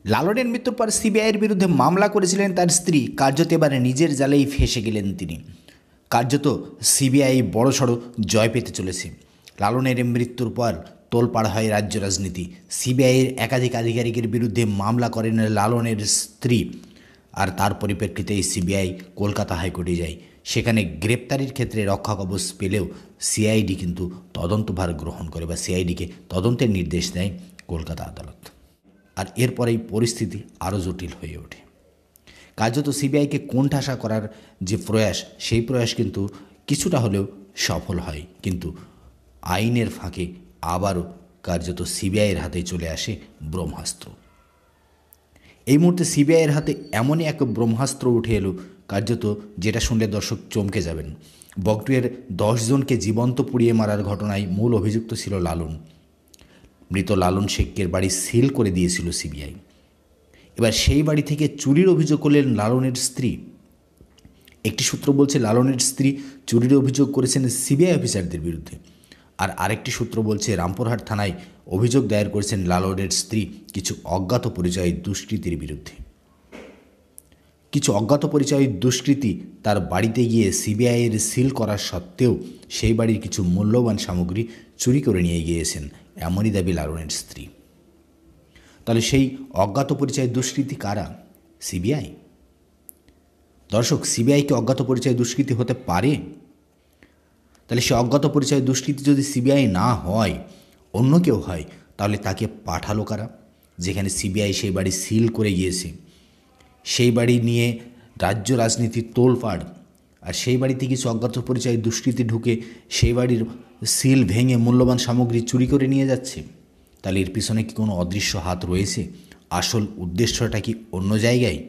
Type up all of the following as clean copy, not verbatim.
লালনের মৃত্যুর পর সিবিআইয়ের বিরুদ্ধে মামলা করেছিলেন তার স্ত্রী। কার্যত এবারে নিজের জালেই ফেঁসে গেলেন তিনি। কার্যত সিবিআই বড়সড় জয় পেতে চলেছে। লালনের মৃত্যুর পর তোলপাড় হয় রাজ্য রাজনীতি। সিবিআইয়ের একাধিক আধিকারিকের বিরুদ্ধে মামলা করেন লালনের স্ত্রী, আর তার পরিপ্রেক্ষিতে সিবিআই কলকাতা হাইকোর্টে যায়। সেখানে গ্রেপ্তারির ক্ষেত্রে রক্ষাকবচ পেলেও সিআইডি কিন্তু তদন্তভার গ্রহণ করে বা সিআইডিকে তদন্তের নির্দেশ দেয় কলকাতা আদালত। আর এরপরেই পরিস্থিতি আরও জটিল হয়ে ওঠে। কার্যত সিবিআইকে কোণঠাসা করার যে প্রয়াস, সেই প্রয়াস কিন্তু কিছুটা হলেও সফল হয়, কিন্তু আইনের ফাঁকে আবারও কার্যত সিবিআইয়ের হাতে চলে আসে ব্রহ্মাস্ত্র। এই মুহূর্তে সিবিআইয়ের হাতে এমনই এক ব্রহ্মাস্ত্র উঠে এলো কার্যত, যেটা শুনলে দর্শক চমকে যাবেন। বগটুয়ের 10 জনকে জীবন্ত পুড়িয়ে মারার ঘটনায় মূল অভিযুক্ত ছিল লালন। মৃত লালন শেখের বাড়ি সিল করে দিয়েছিল সিবিআই। এবার সেই বাড়ি থেকে চুরির অভিযোগ করলেন লালনের স্ত্রী। একটি সূত্র বলছে লালনের স্ত্রী চুরির অভিযোগ করেছেন সিবিআই অফিসারদের বিরুদ্ধে, আর আরেকটি সূত্র বলছে রামপুরহাট থানায় অভিযোগ দায়ের করেছেন লালনের স্ত্রী কিছু অজ্ঞাত পরিচয়ী দুষ্কৃতীর বিরুদ্ধে। কিছু অজ্ঞাত পরিচয়ী দুষ্কৃতী তার বাড়িতে গিয়ে সিবিআইয়ের সিল করা সত্ত্বেও সেই বাড়ির কিছু মূল্যবান সামগ্রী চুরি করে নিয়ে গিয়েছেন, এমনই দাবি লালনের স্ত্রী। তাহলে সেই অজ্ঞাত পরিচয় দুষ্কৃতী কারা? সিবিআই? দর্শক, সিবিআইকে অজ্ঞাত পরিচয় দুষ্কৃতী হতে পারে? তাহলে সে অজ্ঞাত পরিচয় দুষ্কৃতী যদি সিবিআই না হয়, অন্য কেউ হয়, তাহলে তাকে পাঠালো কারা? যেখানে সিবিআই সেই বাড়ি সিল করে গিয়েছে, সেই বাড়ি নিয়ে রাজ্য রাজনীতির তোলপাড়, আর সেই বাড়িতে কিছু অজ্ঞাত পরিচয় দুষ্কৃতী ঢুকে সেই বাড়ির সিল ভেঙে মূল্যবান সামগ্রী চুরি করে নিয়ে যাচ্ছে। তাহলে এর পিছনে কি কোনো অদৃশ্য হাত রয়েছে? আসল উদ্দেশ্যটা কি অন্য জায়গায়?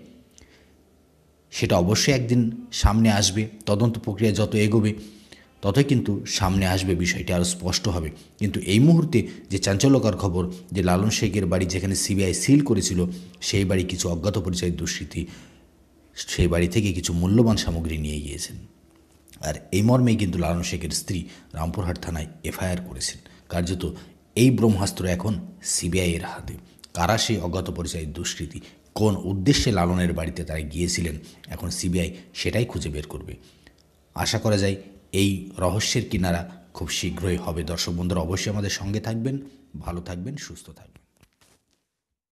সেটা অবশ্যই একদিন সামনে আসবে। তদন্ত প্রক্রিয়া যত এগোবে ততই কিন্তু সামনে আসবে, বিষয়টি আরও স্পষ্ট হবে। কিন্তু এই মুহূর্তে যে চাঞ্চল্যকর খবর, যে লালন শেখের বাড়ি যেখানে সিবিআই সিল করেছিল, সেই বাড়ি কিছু অজ্ঞাত পরিচয় দুষ্কৃতী সেই বাড়ি থেকে কিছু মূল্যবান সামগ্রী নিয়ে গিয়েছেন। আর এই মর্মেই কিন্তু লালন শেখের স্ত্রী রামপুরহাট থানায় এফআইআর করেছেন। কার্যত এই ব্রহ্মাস্ত্র এখন সিবিআইয়ের হাতে। কারা সেই অজ্ঞাত পরিচয় দুষ্কৃতী, কোন উদ্দেশ্যে লালনের বাড়িতে তারা গিয়েছিলেন, এখন সিবিআই সেটাই খুঁজে বের করবে। আশা করা যায় এই রহস্যের কিনারা খুব শীঘ্রই হবে। দর্শক বন্ধুরা, অবশ্যই আমাদের সঙ্গে থাকবেন, ভালো থাকবেন, সুস্থ থাকবেন।